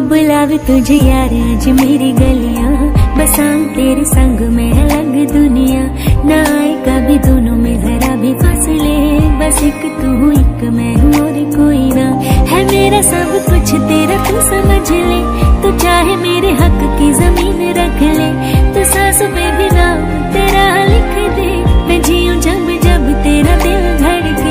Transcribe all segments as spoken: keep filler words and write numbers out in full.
बुलावे तुझे यार आज मेरी गलियां, बसां तेरे संग में अलग दुनिया। ना आए कभी दोनों में जरा भी फासले, बस एक तू एक मैं हूँ और कोई ना। है मेरा सब कुछ तेरा तू समझ ले, तू चाहे मेरे हक की जमीन रख ले। तू सांस में भी नाम तेरा लिख दे, मैं जीऊं जब जब तेरा दिल धड़के।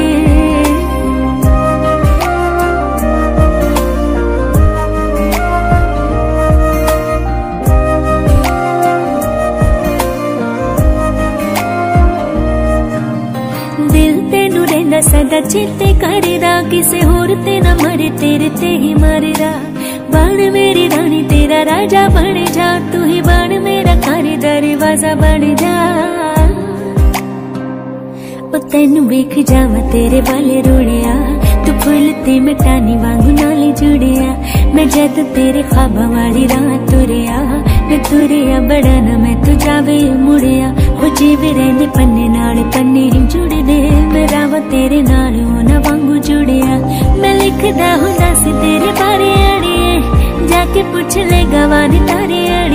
दिल तेनू रहंदा सदा चेते करदा, किसे होर ते ना मरे तेरे ते ही मरदा। बन मेरी रानी तेरा राजा बन जा, तू ही बन मेरा घर दरवाजा बन जा। ओ तेनू वेख जावा तेरे वाले रुड़िया, तू फुल ते मिटानी वांगू नाल जुड़िया। मैं जद तेरे ख्वाबां वाली राह तुरिया, मैं तुरिया बड़ा ना मैं तू जावे मुड़िया। ओ जीवे रहंदे पन्ने नाल पन्ने ही जुड़दे, मैं रावा तेरे नाल होना वांगू जुड़िया। मैं लिखदा हुंदा सी तेरे बारे अड़िए, जाके पुछ ले गवानी तारे।